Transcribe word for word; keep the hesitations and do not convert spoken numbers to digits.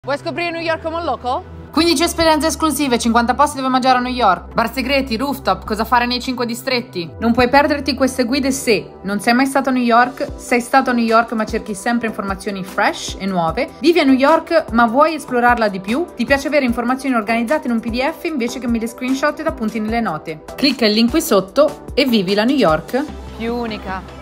Vuoi scoprire New York come un local? quindici esperienze esclusive, cinquanta posti dove mangiare a New York, bar segreti, rooftop, cosa fare nei cinque distretti. Non puoi perderti queste guide se non sei mai stato a New York, sei stato a New York ma cerchi sempre informazioni fresh e nuove, vivi a New York ma vuoi esplorarla di più, ti piace avere informazioni organizzate in un P D F invece che mille screenshot ed appunti nelle note. Clicca il link qui sotto e vivi la New York Più unica.